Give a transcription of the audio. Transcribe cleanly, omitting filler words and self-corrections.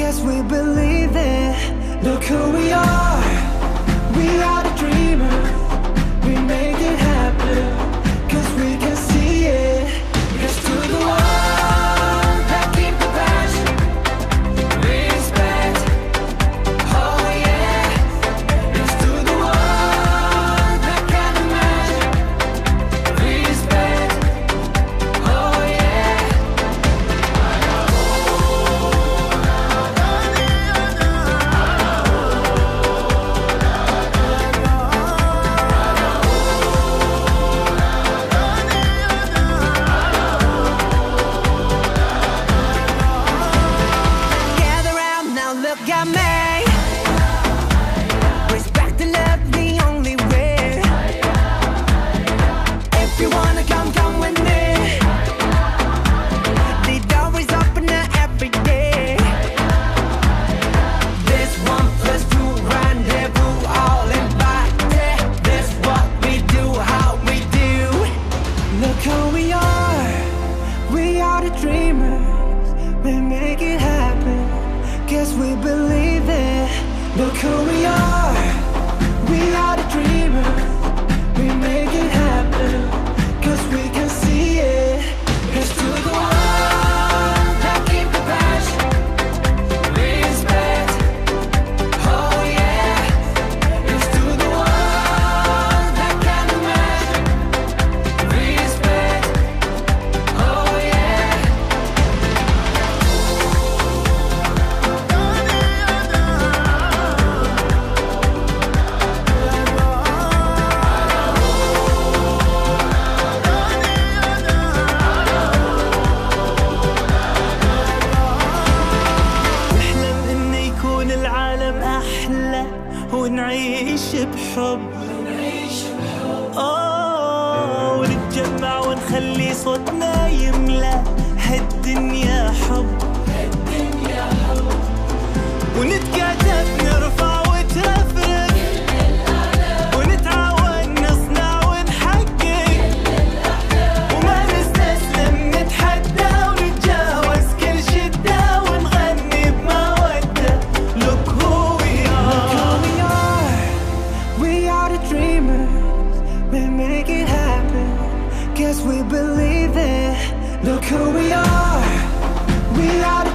guess we believe it. Look who we are the dreamers. We make it happen, cause we can see it. Here's to the ones that keep the passion, respect, oh yeah. Here's to the ones that can't imagine, respect, oh yeah. Gather round now, look at me. Respect and love the only way. If you wanna come, come with me. The door is open every day. This 1+2 rendezvous, all invited. This what we do, how we do. Look who we are the dreamers. We make it happen, guess we believe it. Look who we are the dreamers. We make it happen, cause we can see it. Here's to the ones that keep the passion, respect, oh yeah. Here's to the ones that can't imagine, respect, oh yeah. نحلم إنه يكون العالم أحلى ونعيش بحب، ونتجمع ونخلي صوتنا يملى هالدنيا حب، ونتكاتف نرفع وتفرق، ونتعاون نصنع ونحقق، وما نستسلم نتحدى ونتجاوز كل شدة ونغني بمودة. Look who we are the dreamers. We make it happen, guess we believe it. Look who we are the